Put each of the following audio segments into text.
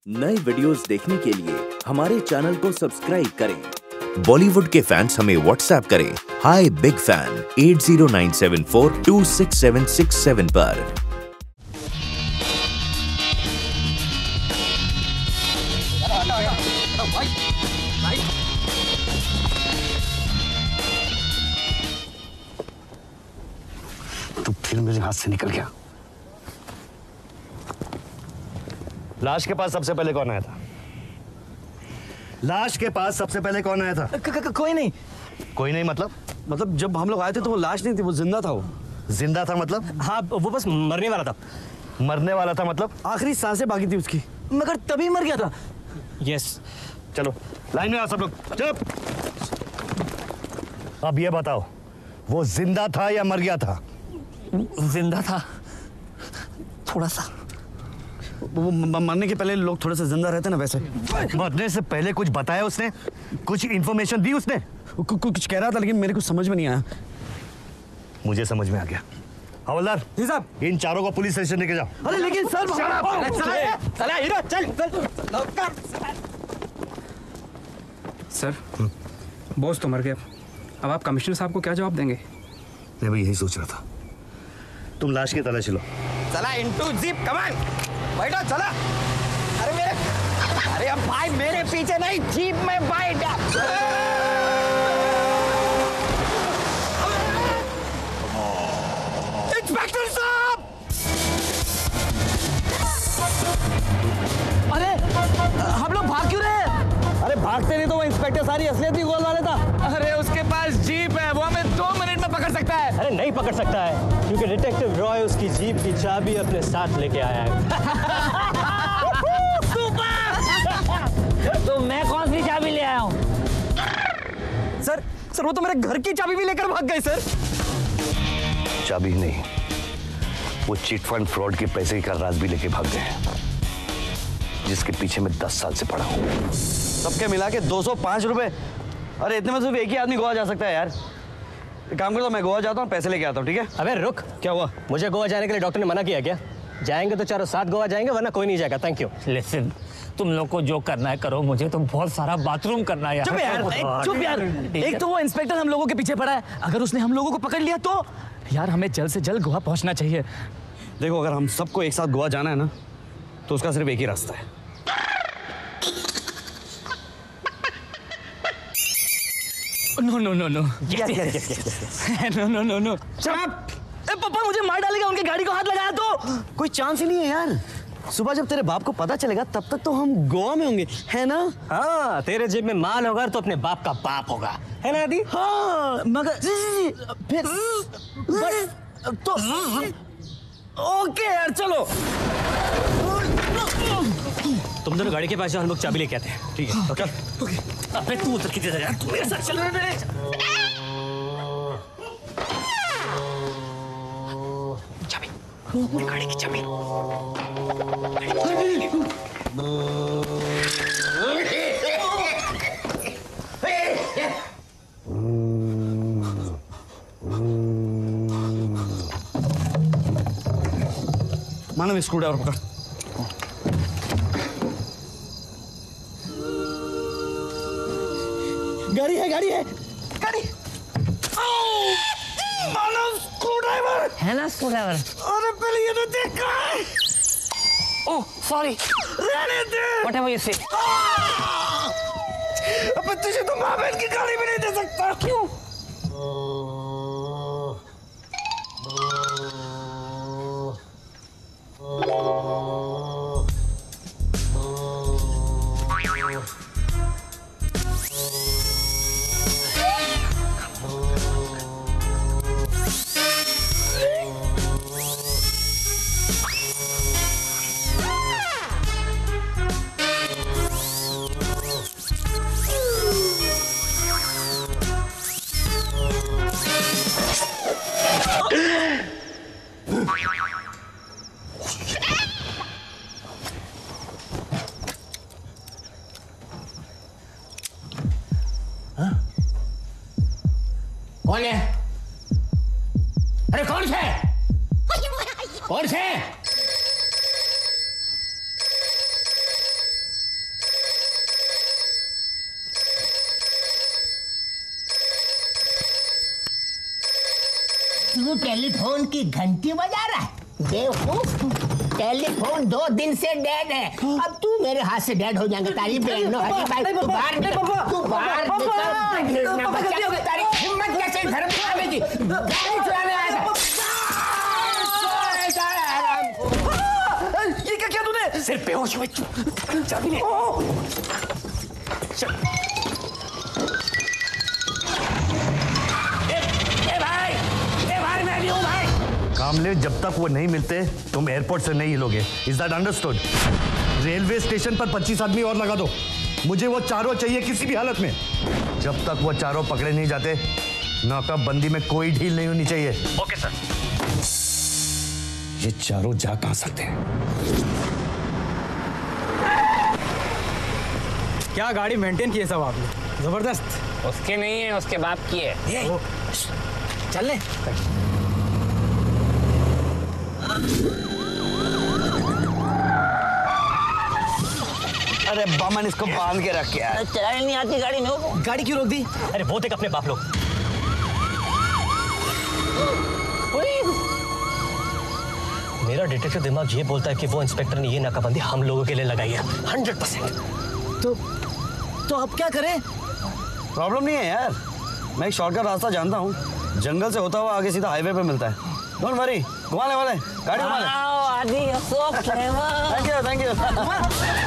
नए वीडियोस देखने के लिए हमारे चैनल को सब्सक्राइब करें। बॉलीवुड के फैंस हमें व्हाट्सएप करें हाई बिग फैन 8097426767 पर। तू फिर मेरे हाथ से निकल गया। लाश के पास सबसे पहले कौन आया था? लाश के पास सबसे पहले कौन आया था? कोई नहीं। कोई नहीं मतलब? मतलब जब हम लोग आए थे तो वो लाश नहीं थी, वो जिंदा था। वो जिंदा था मतलब? हाँ, वो बस मरने वाला था। मरने वाला था मतलब? आखिरी सांसें बाकी थी उसकी, मगर तभी मर गया था। यस। चलो लाइन में आओ सब लोग। चुप। अब ये बताओ, वो जिंदा था या मर गया था? जिंदा था, थोड़ा सा। वो मरने के पहले लोग थोड़ा सा जिंदा रहते ना, वैसे। मरने से पहले कुछ बताया उसने? कुछ इंफॉर्मेशन दी उसने? कुछ कह रहा था लेकिन मेरे को समझ में नहीं आया। मुझे समझ में आ गया। हवलदार जी साहब, इन चारों को पुलिस स्टेशन लेके जाओ। अरे लेकिन सर, सर, बॉस तो मर गया, अब आप कमिश्नर साहब को क्या जवाब देंगे? मैं भी यही सोच रहा था। तुम लाश की तलाशी लो। चला इनटू जीप, कमान बैठो, चला। अरे अब भाई मेरे पीछे नहीं, जीप में बैठ। इंस्पेक्टर साहब! अरे हम लोग भाग क्यों रहे हैं? अरे भागते नहीं तो वो इंस्पेक्टर सारी असलियत ही गोल वाले था। अरे उसके पास जीप है, वो हमें 2 मिनट में पकड़ सकता है। अरे नहीं पकड़ सकता है, क्योंकि डिटेक्टिव रॉय उसकी जीप की चाबी अपने साथ लेके आया है। तो मैं कौन सी चाबी ले आया हूँ? सर वो तो मेरे घर की चाबी भी लेकर भाग गए सर। चाबी नहीं, वो चिट फंड फ्रॉड के पैसे का राज भी लेके भाग गए हैं, जिसके पीछे मैं 10 साल से पड़ा हूँ। सबके मिला के 205 रुपए। अरे इतने में सिर्फ एक ही आदमी गोवा जा सकता है यार। एक काम करता हूँ, मैं गोवा जाता हूँ, पैसे लेके आता हूँ, ठीक है? अबे रुक, क्या हुआ? मुझे गोवा जाने के लिए डॉक्टर ने मना किया क्या? जाएंगे तो चारों साथ गोवा जाएंगे, वरना कोई नहीं जाएगा। Thank you. लिसन, तुम लोग को जो करना है करो, मुझे तो बहुत सारा बाथरूम करना है यार। चुप यार। एक तो वो इंस्पेक्टर हम लोगों के पीछे पड़ा है, अगर उसने हम लोगों को पकड़ लिया तो यार हमें जल्द से जल्द गोवा पहुंचना चाहिए। देखो, अगर हम सबको एक साथ गोवा जाना है ना, तो उसका सिर्फ एक ही रास्ता है। No no no no, no no no. पापा मुझे मार डालेगा, उनकी गाड़ी को हाथ लगाया तो। कोई चांस ही नहीं है यार। सुबह जब तेरे बाप को पता चलेगा तब तक तो हम गोवा में होंगे, है ना? हाँ, तेरे जेब में माल होगा तो अपने बाप का बाप होगा, है ना आदि? हाँ, मगर फिर तो ओके यार, चलो। तुम दोनों गाड़ी के पास जाओ, हम लोग चाबी लेके आते हैं। ठीक है? ओके। अबे तू उधर किधर यार, तू मेरे साथ चल रहा है। चाबी, गाड़ी की चाबी। मानो स्क्रू ड्राइवर पकड़। गाड़ी है गाड़ी। मानो स्क्रू ड्राइवर है ना स्क्रू ड्राइवर? अरे पहले ये तो देख कहाँ है। ओह सॉरी, रहने दे। व्हाटएवर यू से। अब तुझे तो माँ बहन की गाड़ी भी नहीं दे सकता। क्यों? कौन है? अरे कौन है? कौन है? तू टेलीफोन की घंटी बजा रहा है? बेवकूफ, टेलीफोन 2 दिन से डेड है। अब तू मेरे हाथ से डेड हो जाएगा। तारी बहनों तू बाहर निकल। तारी हिम्मत कैसे घर में आने की? गाड़ी चलाने आया था। ये क्या किया तूने? सिर्फ बेहोश हुए। चाबी ले। कामले, जब तक वो नहीं मिलते तुम एयरपोर्ट से नहीं हिलोगे। Is that understood? Railway station पर 25 आदमी और लगा दो। मुझे वो चारों चाहिए किसी भी हालत में। जब तक वो चारों पकड़े नहीं जाते, नाकाबंदी में कोई ढील नहीं होनी चाहिए। Okay sir. ये चारों जा कहां सकते हैं? क्या गाड़ी मेंटेन की है सब आपने? जबरदस्त। उसके नहीं है, उसके बाप की है। चल ले। अरे बामन, इसको बांध के रख यार। चलाने नहीं आती गाड़ी में। गाड़ी क्यों रोक दी? अरे वो देख अपने बाप लोग। मेरा डिटेक्टिव दिमाग ये बोलता है कि वो इंस्पेक्टर ने ये नाकाबंदी हम लोगों के लिए लगाई है 100%। तो अब क्या करें? प्रॉब्लम नहीं है यार, मैं एक शॉर्टकट रास्ता जानता हूँ। जंगल से होता हुआ आगे सीधा हाईवे पे मिलता है। डोंट वरी, घुमाने वाले गाड़ी घुमा ले। Thank you thank you.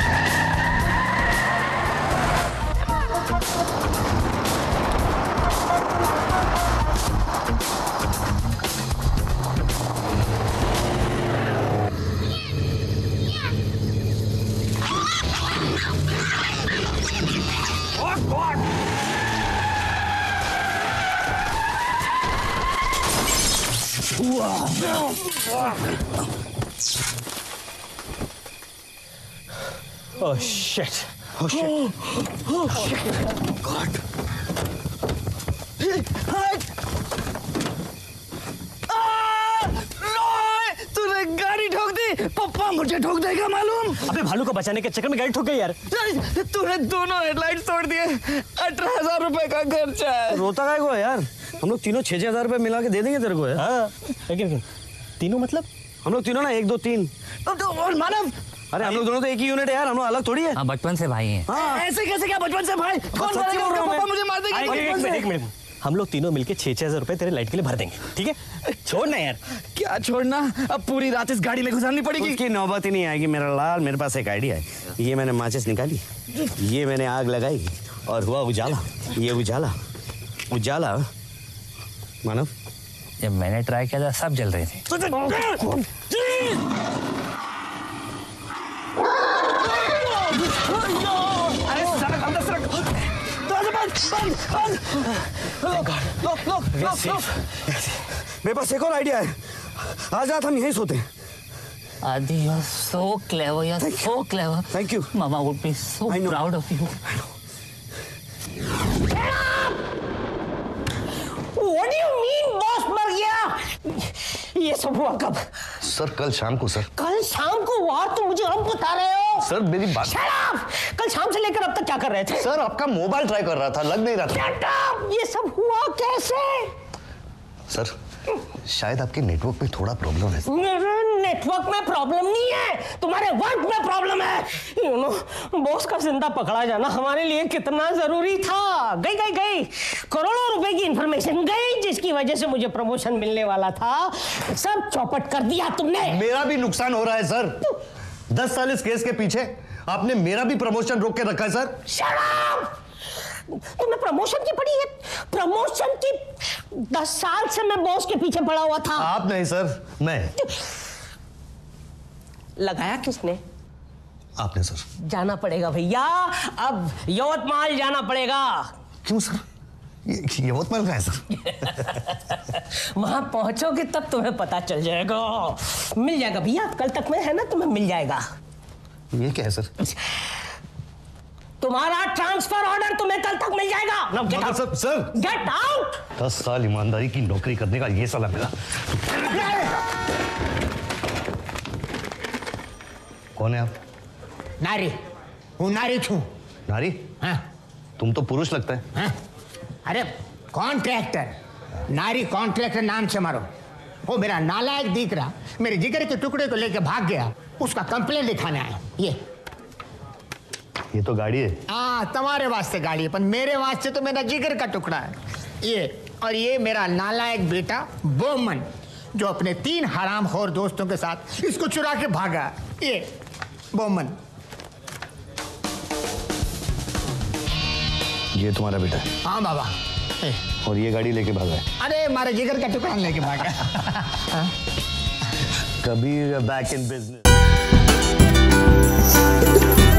Oh shit! Oh shit! Oh shit! God! तूने गाड़ी ठोक दी। पप्पा मुझे ठोक देगा मालूम। अबे भालू को बचाने के चक्कर में गाड़ी ठोक गई यार। तूने दोनों हेडलाइट तोड़ दिए। 18,000 रुपए का खर्चा है। रोता काय को है यार? हम लोग तीनों 6,000 रुपए मिला के दे देंगे तेरे को यार। हाँ, लेकिन तीनों मतलब? हम लोग तीनों ना 1 2 3 और मानव। अरे हम लोग दोनों तो एक ही यूनिट है यार, हम लोग अलग थोड़ी है। हाँ, बचपन से भाई हैं। हाँ, ऐसे कैसे? क्या बचपन से भाई? कौन मारेगा? पापा मुझे मार देंगे। एक मिनट, हम लोग तीनों मिलके 6,000 रुपए तेरे लाइट के लिए भर देंगे, ठीक है? छोड़ना यार। क्या छोड़ना? अब पूरी रात इस गाड़ी में गुजारनी पड़ेगी। उसकी नौबत ही नहीं आएगी मेरा लाल। मेरे पास एक आइडिया है। ये मैंने माचिस निकाली, ये मैंने आग लगाई और हुआ उजाला। ये उजाला उजाला मानव, जब मैंने ट्राई किया था सब जल रहे थे। अरे सड़क अंदर, सड़क मेरे पास एक और आइडिया है। आज रात हम यहीं सोते हैं। Adi, you're so clever. You're so clever. Thank you. Mama would be so proud of you. What do you mean boss मर गया? ये सब हुआ कब? सर कल शाम को। सर कल शाम को हुआ? तुम मुझे अब बता रहे हो? सर मेरी बात। Shut up! कल शाम से लेकर अब तक क्या कर रहे थे? सर आपका मोबाइल ट्राई कर रहा था, लग नहीं रहा था। Shut up! ये सब हुआ कैसे? सर शायद आपके नेटवर्क में थोड़ा प्रॉब्लम है। मेरे नेटवर्क में प्रॉब्लम नहीं है, तुम्हारे वर्क में प्रॉब्लम है। यू नो, बॉस का जिंदा पकड़ा जाना हमारे लिए कितना जरूरी था। गई करोड़ों रुपए की इंफॉर्मेशन गई, जिसकी वजह से मुझे प्रमोशन मिलने वाला था। सब चौपट कर दिया तुमने। मेरा भी नुकसान हो रहा है सर। 10 साल इस केस के पीछे, आपने मेरा भी प्रमोशन रोक के रखा है सर। Shut up! तुम्हें प्रमोशन की पड़ी है? प्रमोशन की 10 साल से मैं बॉस के पीछे पड़ा हुआ था। आप नहीं सर, मैं। लगाया किसने? आपने सर। जाना पड़ेगा भैया, अब यवतमाल जाना पड़ेगा। क्यों सर? ये यवतमाल का है सर। वहां पहुंचोगे तब तुम्हें पता चल जाएगा। मिल जाएगा भैया, कल तक में है ना, तुम्हें मिल जाएगा। ये क्या है सर? तुम्हारा ट्रांसफर ऑर्डर तुम्हें कल तक मिल जाएगा। Now get out. Sir Get out! 10 साल ईमानदारी की नौकरी करने का ये साला मिला। कौन है आप? नारी हूँ, नारी छू। नारी? हाँ? तुम तो पुरुष लगता है। हाँ? अरे कॉन्ट्रैक्टर, नारी कॉन्ट्रैक्ट नाम से मारो। वो मेरा नालायक दिख रहा मेरे जिगर के टुकड़े को लेकर भाग गया, उसका कंप्लेंट लिखाने आया। ये तो गाड़ी है। हाँ तुम्हारे वास्ते गाड़ी है, पर मेरे वास्ते तो मेरा जिगर का टुकड़ा है ये। और ये मेरा नालायक बेटा बोमन, जो अपने 3 हरामखोर दोस्तों के साथ इसको चुरा के भागा। ये बोमन। ये तुम्हारा बेटा है? हाँ बाबा। और ये गाड़ी लेके भागा है? अरे हमारे जिगर का टुकड़ा लेके भागा। Kabir back in business.